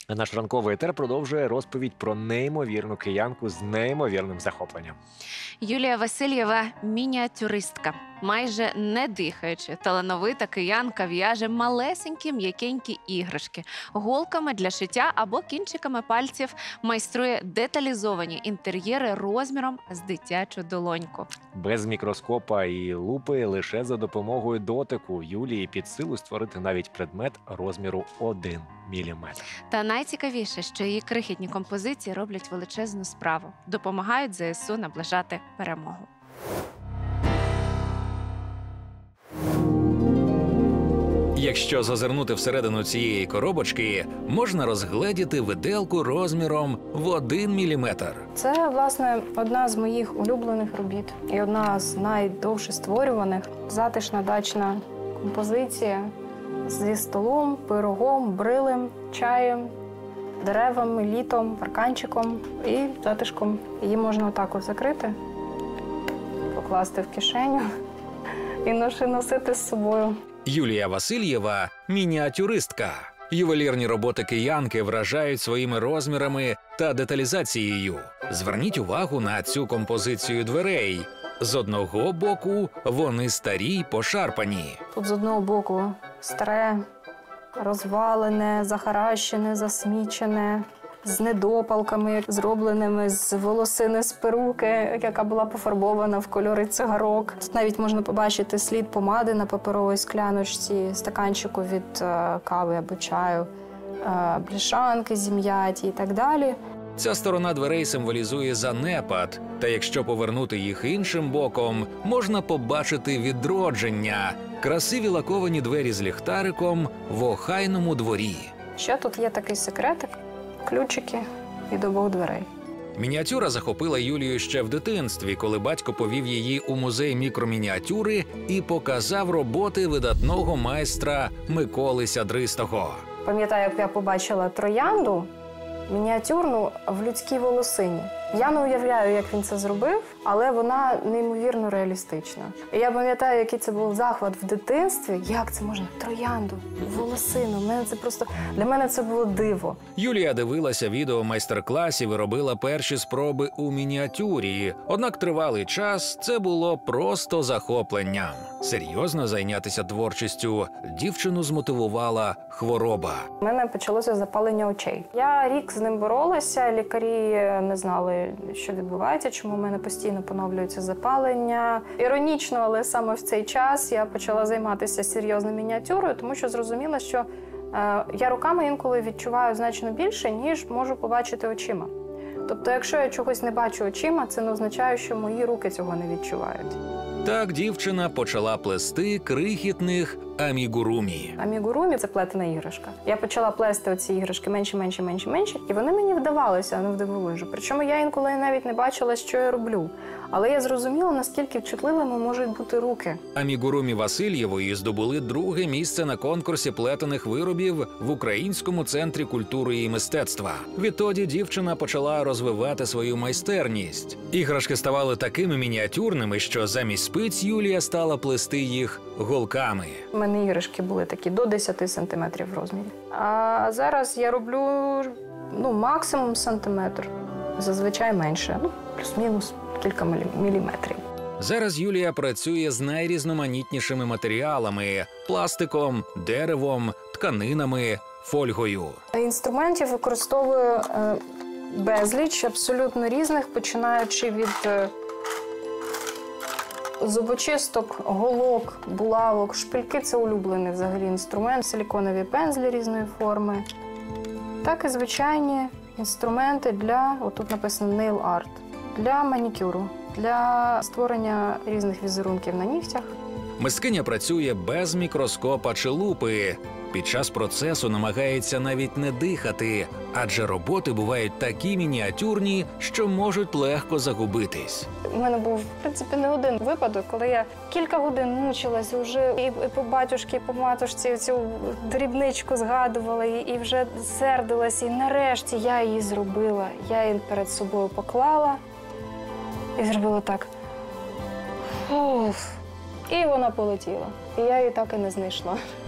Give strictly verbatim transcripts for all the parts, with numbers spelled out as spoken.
А наш ранковий етер продовжує розповідь про неймовірну киянку з неймовірним захопленням. Юлія Васильєва – мініатюристка. Майже не дихаючи, талановита киянка в'яже малесенькі м'якенькі іграшки. Голками для шиття або кінчиками пальців майструє деталізовані інтер'єри розміром з дитячу долоньку. Без мікроскопа і лупи, лише за допомогою дотику Юлії під силу створити навіть предмет розміру один міліметр. Та найцікавіше, що її крихітні композиції роблять величезну справу. Допомагають зе ес у наближати перемогу. Якщо зазирнути всередину цієї коробочки, можна розгледіти виделку розміром в один міліметр. Це, власне, одна з моїх улюблених робіт і одна з найдовше створюваних. Затишна дачна композиція зі столом, пирогом, брилем, чаєм, деревами, літом, парканчиком і затишком. Її можна отак от закрити, покласти в кишеню і носити з собою. Юлія Васильєва – мініатюристка. Ювелірні роботи киянки вражають своїми розмірами та деталізацією. Зверніть увагу на цю композицію дверей. З одного боку вони старі й пошарпані. Тут з одного боку старе, розвалене, захаращене, засмічене, з недопалками, зробленими з волосини з перуки, яка була пофарбована в кольори цигарок. Тут навіть можна побачити слід помади на паперовій скляночці, стаканчику від е, кави або чаю, е, бляшанки зім'яті і так далі. Ця сторона дверей символізує занепад, та якщо повернути їх іншим боком, можна побачити відродження – красиві лаковані двері з ліхтариком в охайному дворі. Ще тут є такий секретик – ключики від обох дверей. Мініатюра захопила Юлію ще в дитинстві, коли батько повів її у музей мікромініатюри і показав роботи видатного майстра Миколи Сядристого. Пам'ятаю, як я побачила троянду мініатюрну в людській волосині. Я не уявляю, як він це зробив, але вона неймовірно реалістична. І я пам'ятаю, який це був захват в дитинстві. Як це можна? Троянду, волосину. Мене це просто... Для мене це було диво. Юлія дивилася відео майстер-класів і робила перші спроби у мініатюрі. Однак тривалий час це було просто захопленням. Серйозно зайнятися творчістю дівчину змотивувала хвороба. У мене почалося запалення очей. Я рік з ним боролася, лікарі не знали, що відбувається, чому в мене постійно поновлюється запалення. Іронічно, але саме в цей час я почала займатися серйозною мініатюрою, тому що зрозуміла, що е, я руками інколи відчуваю значно більше, ніж можу побачити очима. Тобто, якщо я чогось не бачу очима, це не означає, що мої руки цього не відчувають. Так дівчина почала плести крихітних амігурумі. Амігурумі – це плетена іграшка. Я почала плести оці іграшки менше, менше, менше, менше, і вони мені вдавалися навдивовижу. Причому я інколи навіть не бачила, що я роблю. Але я зрозуміла, наскільки чутливими можуть бути руки. Амігурумі Васильєвої здобули друге місце на конкурсі плетених виробів в Українському центрі культури і мистецтва. Відтоді дівчина почала розвивати свою майстерність. Іграшки ставали такими мініатюрними, що замість спиць Юлія стала плести їх голками. У мене іграшки були такі до десяти сантиметрів в розмірі. А зараз я роблю ну, максимум сантиметр, зазвичай менше, ну, плюс-мінус кілька міліметрів. Зараз Юлія працює з найрізноманітнішими матеріалами – пластиком, деревом, тканинами, фольгою. Інструментів використовую е, безліч, абсолютно різних, починаючи від е, зубочисток, голок, булавок, шпильки – це улюблений взагалі інструмент, силіконові пензлі різної форми. Так і звичайні інструменти для, отут написано nail art, для манікюру, для створення різних візерунків на нігтях. Мисткиня працює без мікроскопа чи лупи. Під час процесу намагається навіть не дихати, адже роботи бувають такі мініатюрні, що можуть легко загубитись. У мене був, в принципі, не один випадок, коли я кілька годин мучилася вже і, і по батюшки, і по матушці цю дрібничку згадувала, і, і вже сердилася. І нарешті я її зробила. Я її перед собою поклала і зробила так. Уф. І вона полетіла. І я її так і не знайшла.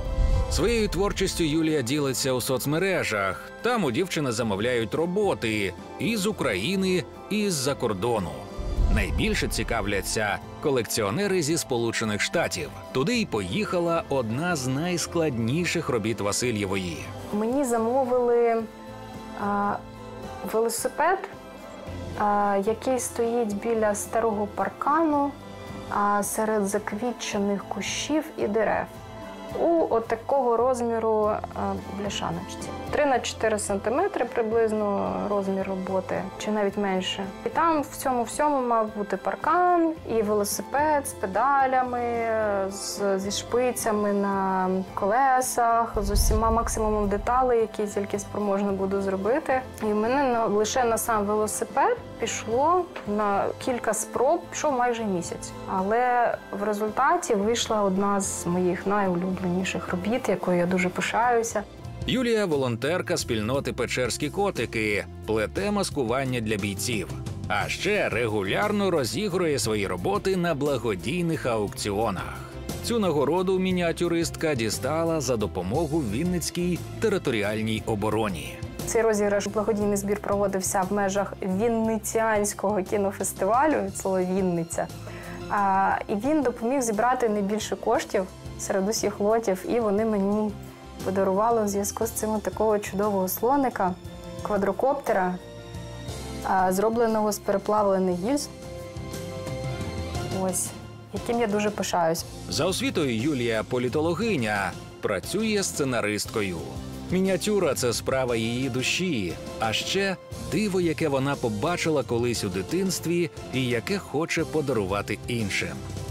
Своєю творчістю Юлія ділиться у соцмережах. Там у дівчини замовляють роботи і з України, і з-за кордону. Найбільше цікавляться колекціонери зі Сполучених Штатів. Туди й поїхала одна з найскладніших робіт Васильєвої. Мені замовили а, велосипед, а, який стоїть біля старого паркану а, серед заквітчених кущів і дерев. У от такого розміру а, бляшаночці. три на чотири сантиметри приблизно розмір роботи, чи навіть менше. І там в цьому всьому мав бути паркан і велосипед з педалями, з, зі шпицями на колесах, з усіма максимумом деталей, які тільки спроможна буду зробити. І в мене на, лише на сам велосипед пішло на кілька спроб, пішов майже місяць. Але в результаті вийшла одна з моїх найулюбленіших робіт, якою я дуже пишаюся. Юлія – волонтерка спільноти «Печерські котики», плете маскування для бійців. А ще регулярно розігрує свої роботи на благодійних аукціонах. Цю нагороду мініатюристка дістала за допомогу Вінницькій територіальній обороні. Цей розіграш благодійний збір проводився в межах Вінниціанського кінофестивалю, від слова «Вінниця». А, і він допоміг зібрати найбільше коштів серед усіх лотів, і вони мені подарували в зв'язку з цим такого чудового слоника, квадрокоптера, а, зробленого з переплавлених гільз, ось, яким я дуже пишаюсь. За освітою Юлія – політологиня, працює сценаристкою. Мініатюра – це справа її душі, а ще диво, яке вона побачила колись у дитинстві і яке хоче подарувати іншим.